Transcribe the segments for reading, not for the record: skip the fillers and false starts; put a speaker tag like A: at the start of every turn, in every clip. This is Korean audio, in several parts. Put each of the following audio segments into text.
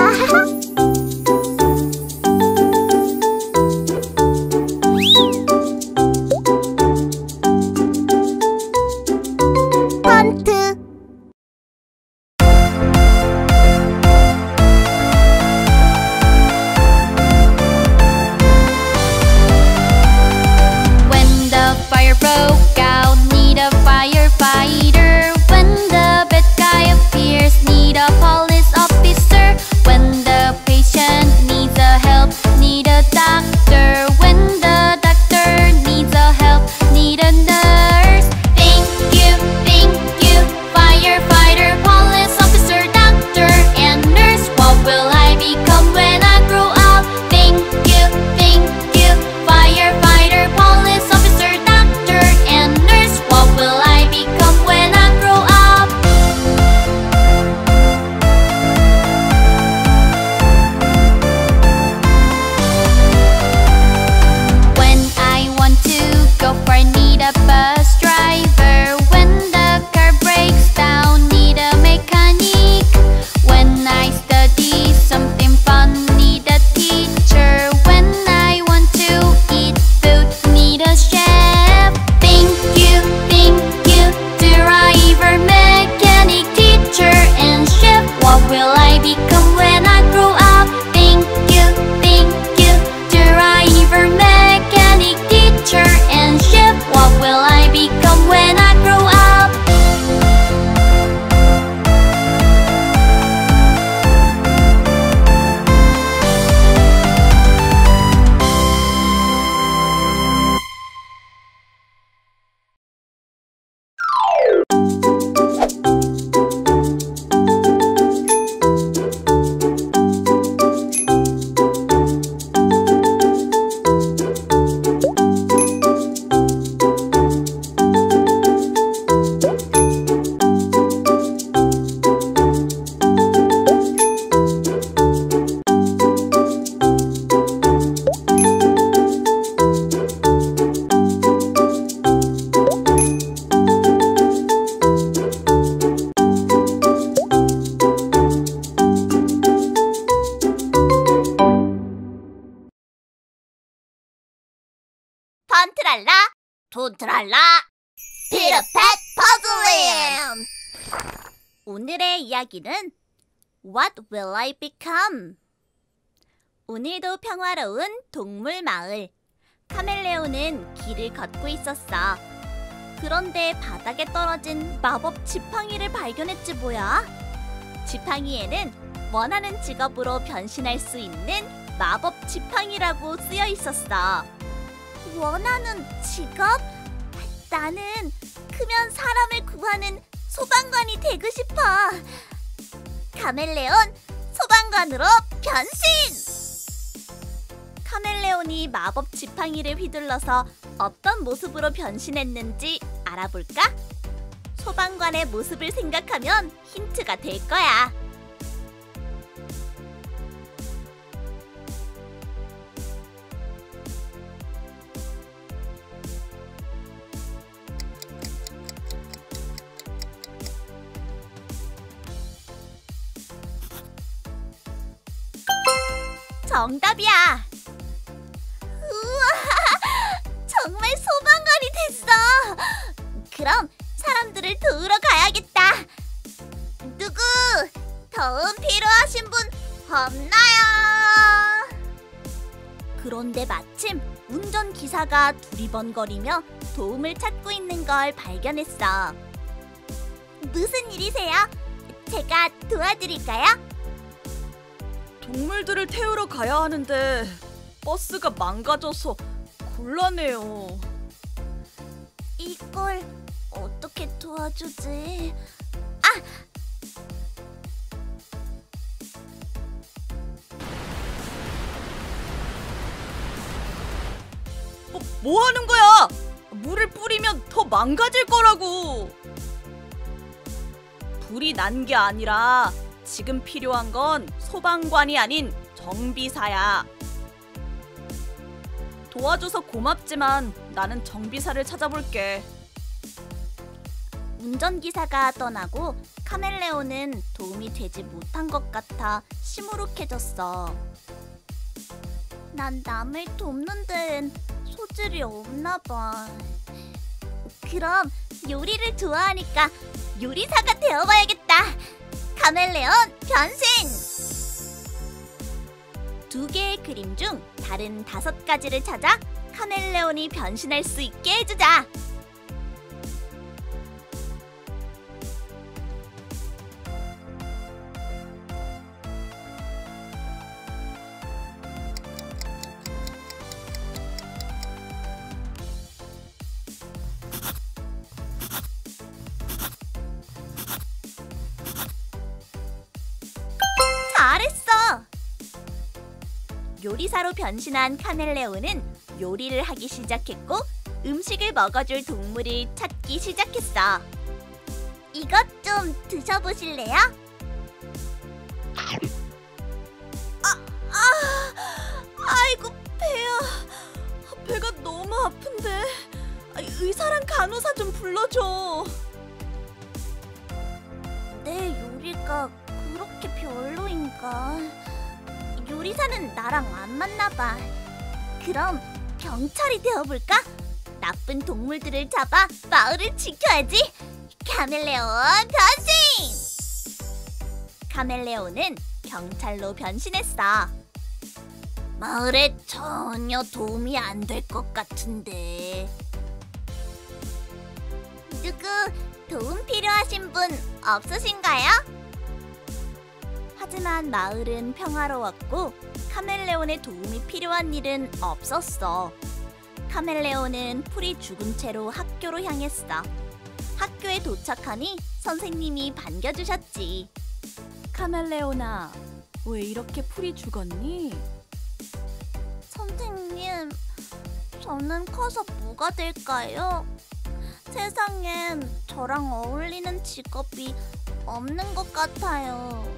A: 헌트.
B: When the fire broke out, need a firefighter. When the bad guy appears, need a police officer. When the patient needs a help, need a doctor. When the doctor needs a help, need a nurse. Thank you, firefighter, police officer, doctor, and nurse. What will I become when I grow up? Thank you, firefighter, police officer, doctor, and nurse. What will I become when I grow up? When I want to go far, need a bus driver. When the car breaks down, need a mechanic. When I study something fun, need a teacher. When I want to eat food, need a chef. Thank you, driver, mechanic, teacher, and chef. What will I become when I grow up? Thank you, driver, mechanic, teacher, and chef. What will I become when I grow up?
A: 턴트랄라, 톤트랄라, 피터팻 퍼즐링! 오늘의 이야기는 What will I become? 오늘도 평화로운 동물 마을. 카멜레온은 길을 걷고 있었어. 그런데 바닥에 떨어진 마법 지팡이를 발견했지 뭐야. 지팡이에는 원하는 직업으로 변신할 수 있는 마법 지팡이라고 쓰여 있었어. 원하는 직업? 나는 크면 사람을 구하는 소방관이 되고 싶어. 카멜레온 소방관으로 변신! 카멜레온이 마법 지팡이를 휘둘러서 어떤 모습으로 변신했는지 알아볼까? 소방관의 모습을 생각하면 힌트가 될 거야. 정답이야! 우와! 정말 소방관이 됐어! 그럼 사람들을 도우러 가야겠다! 누구? 도움 필요하신 분 없나요? 그런데 마침 운전기사가 두리번거리며 도움을 찾고 있는 걸 발견했어. 무슨 일이세요? 제가 도와드릴까요?
C: 동물들을 태우러 가야 하는데 버스가 망가져서 곤란해요.
A: 이걸 어떻게 도와주지?
C: 뭐 하는 거야? 물을 뿌리면 더 망가질 거라고. 불이 난 게 아니라 지금 필요한 건 소방관이 아닌 정비사야. 도와줘서 고맙지만 나는 정비사를 찾아볼게.
A: 운전기사가 떠나고 카멜레온은 도움이 되지 못한 것 같아 시무룩해졌어. 난 남을 돕는 데엔 소질이 없나 봐. 그럼 요리를 좋아하니까 요리사가 되어봐야겠다. 카멜레온 변신! 2개의 그림 중 다른 5가지를 찾아 카멜레온이 변신할 수 있게 해주자. 잘했어! 요리사로 변신한 카멜레온은 요리를 하기 시작했고 음식을 먹어줄 동물을 찾기 시작했어. 이것 좀 드셔보실래요? 아이고 배야. 배가 너무 아픈데. 의사랑 간호사 좀 불러줘. 내 요리가 그렇게 별로인가? 요리사는 나랑 안 맞나 봐. 그럼 경찰이 되어볼까? 나쁜 동물들을 잡아 마을을 지켜야지. 카멜레온 변신! 카멜레온은 경찰로 변신했어. 마을에 전혀 도움이 안 될 것 같은데. 누구 도움 필요하신 분 없으신가요? 하지만 마을은 평화로웠고 카멜레온의 도움이 필요한 일은 없었어. 카멜레온은 풀이 죽은 채로 학교로 향했어. 학교에 도착하니 선생님이 반겨주셨지.
C: 카멜레온아, 왜 이렇게 풀이 죽었니?
A: 선생님, 저는 커서 뭐가 될까요? 세상엔 저랑 어울리는 직업이 없는 것 같아요.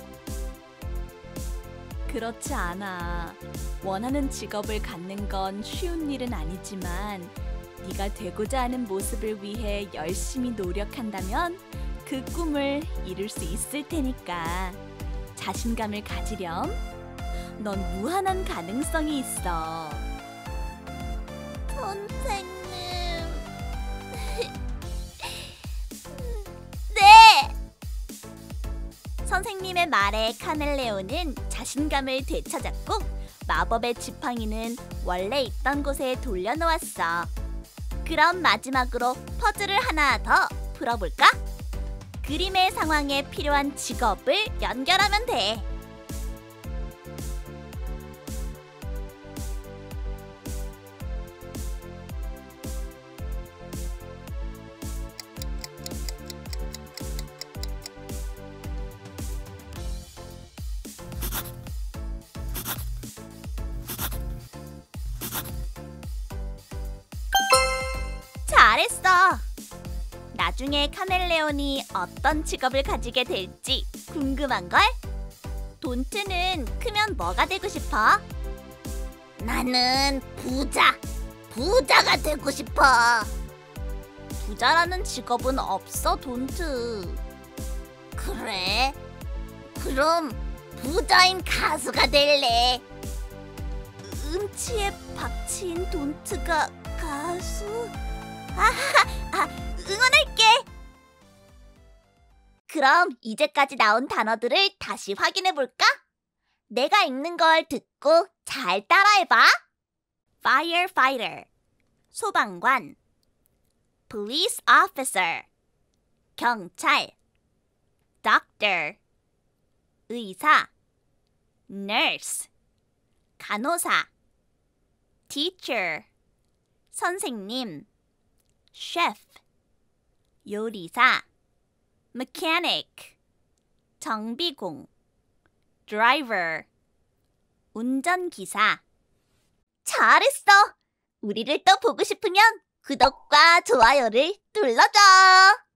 C: 그렇지 않아. 원하는 직업을 갖는 건 쉬운 일은 아니지만 네가 되고자 하는 모습을 위해 열심히 노력한다면 그 꿈을 이룰 수 있을 테니까 자신감을 가지렴. 넌 무한한 가능성이 있어.
A: 선생님. 네! 선생님의 말에 카멜레온은 자신감을 되찾았고 마법의 지팡이는 원래 있던 곳에 돌려놓았어. 그럼 마지막으로 퍼즐을 하나 더 풀어볼까? 그림의 상황에 필요한 직업을 연결하면 돼. 잘했어! 나중에 카멜레온이 어떤 직업을 가지게 될지 궁금한걸? 돈트는 크면 뭐가 되고 싶어? 나는 부자가 되고 싶어. 부자라는 직업은 없어, 돈트. 그래? 그럼 부자인 가수가 될래. 음치에 박치인 돈트가 가수? 응원할게. 그럼 이제까지 나온 단어들을 다시 확인해볼까? 내가 읽는 걸 듣고 잘 따라해봐. Firefighter, 소방관. Police officer, 경찰. Doctor, 의사. Nurse, 간호사. Teacher, 선생님. Chef, 요리사. Mechanic, 정비공. Driver, 운전기사. 잘했어! 우리를 또 보고 싶으면 구독과 좋아요를 눌러줘!